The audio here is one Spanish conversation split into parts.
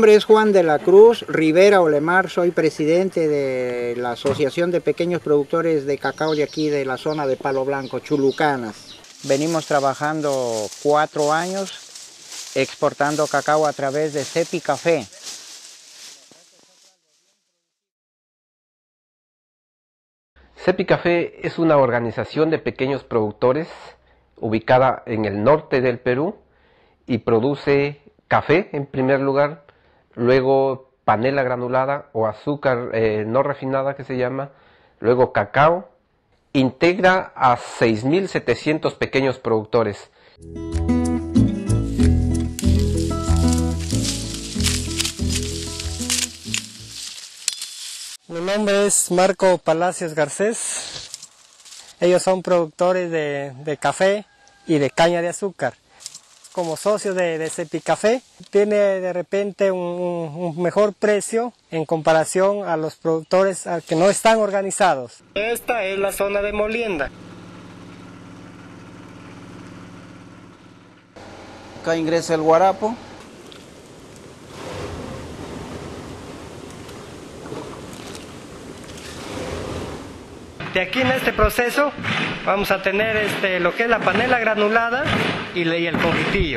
nombre es Juan de la Cruz Rivera Olemar, soy presidente de la Asociación de Pequeños Productores de Cacao de aquí de la zona de Palo Blanco, Chulucanas. Venimos trabajando 4 años exportando cacao a través de Cepi Café. Cepi Café es una organización de pequeños productores ubicada en el norte del Perú y produce café en primer lugar, luego panela granulada o azúcar no refinada que se llama, luego cacao. Integra a 6.700 pequeños productores. Mi nombre es Marco Palacios Garcés. Ellos son productores de café y de caña de azúcar. Como socio de Cepi Café, tiene de repente un mejor precio en comparación a los productores que no están organizados. Esta es la zona de molienda. Acá ingresa el guarapo. De aquí en este proceso vamos a tener lo que es la panela granulada y el confitillo.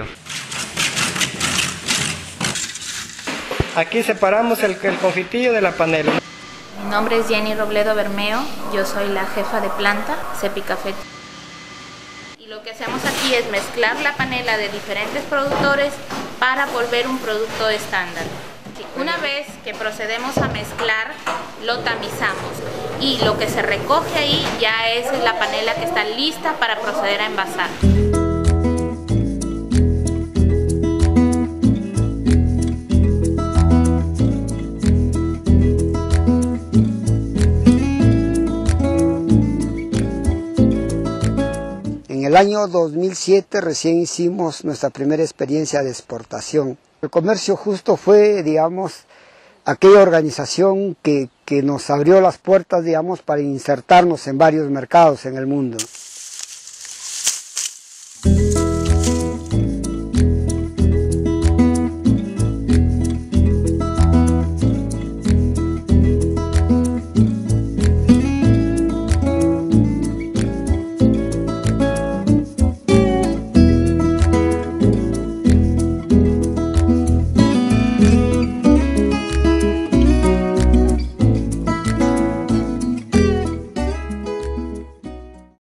Aquí separamos el confitillo de la panela. Mi nombre es Jenny Robledo Bermeo, yo soy la jefa de planta Cepi Café. Y lo que hacemos aquí es mezclar la panela de diferentes productores para volver un producto estándar. Una vez que procedemos a mezclar, lo tamizamos y lo que se recoge ahí ya es la panela que está lista para proceder a envasar. En el año 2007 recién hicimos nuestra primera experiencia de exportación. El comercio justo fue, digamos, aquella organización que nos abrió las puertas, digamos, para insertarnos en varios mercados en el mundo.